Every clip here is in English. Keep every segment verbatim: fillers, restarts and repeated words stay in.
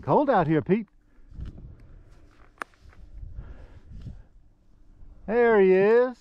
cold out here, Pete. There he is.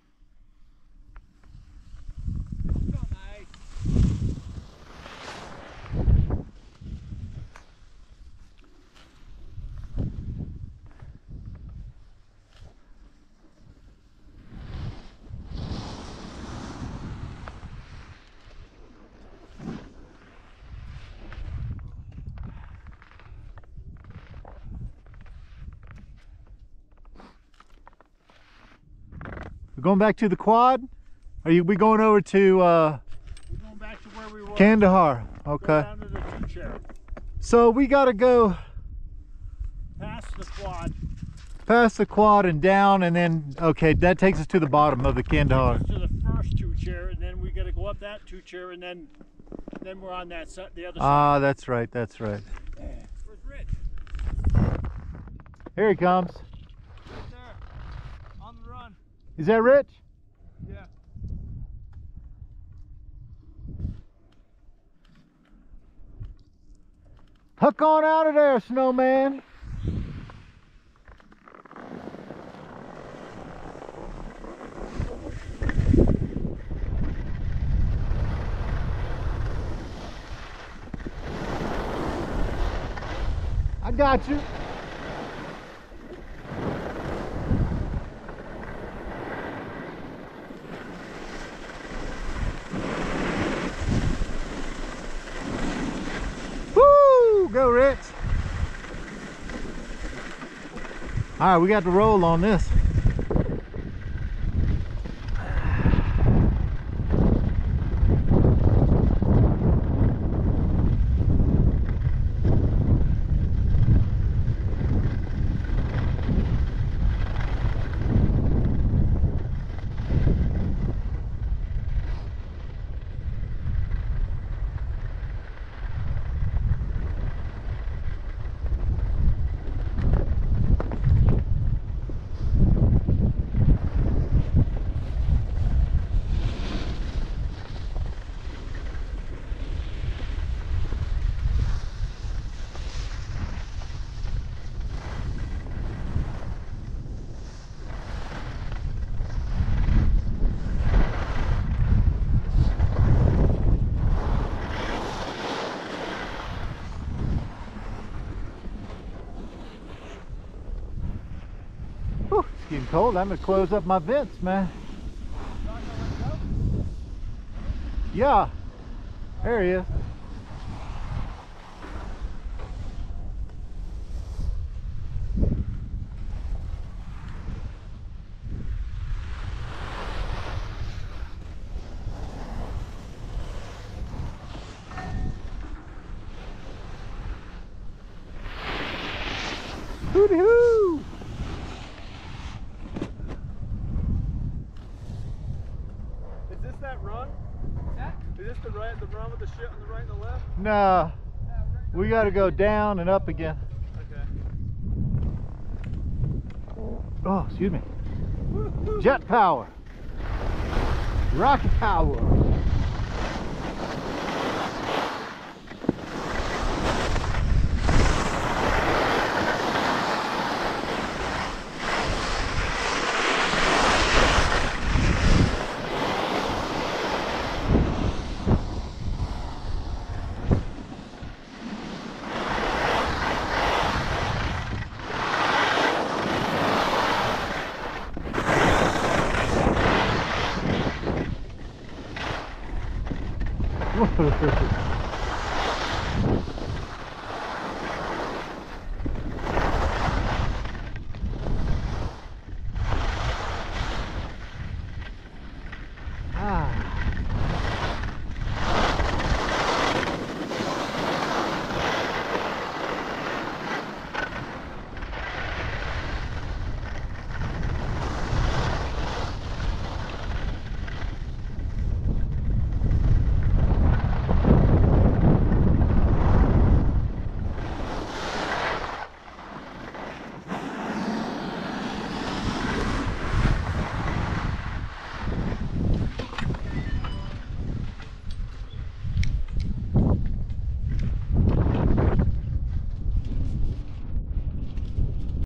We're going back to the quad? Are you we going over to uh We're going back to where we were. Kandahar? Okay. Go down to the two chair. So we gotta go Past the quad. past the quad and down, and then okay, that takes us to the bottom of the Kandahar. To the first two chair, and then we gotta go up that two chair, and then then we're on that side, the other side. Ah, that's right, that's right. Where's Rich? Here he comes. Right there. On the run. Is that Rich? Yeah. Hook on out of there, snowman. I got you. Woo! Go, Rich. All right, we got to roll on this. Whew, it's getting cold. I'm gonna close up my vents, man. Yeah, there he is. Hooty hoo! Is this that run? Yeah. Is this the right, the run with the shit on the right and the left? Nah, we gotta go down and up again. Okay. Oh, excuse me. Jet power. Rocket power. Whoa.